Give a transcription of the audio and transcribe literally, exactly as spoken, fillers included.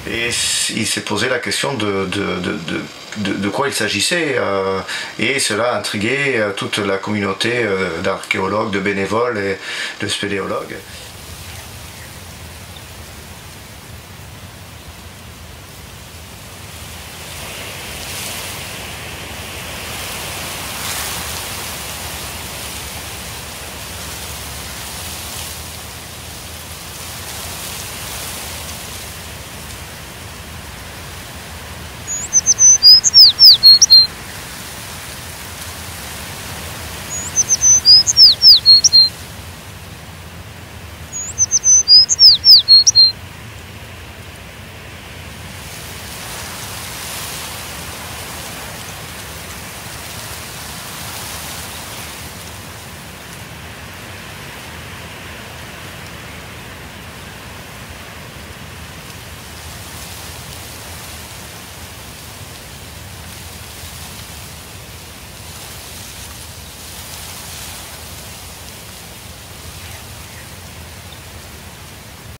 Et il s'est posé la question de, de, de, de, de, de quoi il s'agissait, euh, et cela a intrigué toute la communauté d'archéologues, de bénévoles et de spéléologues.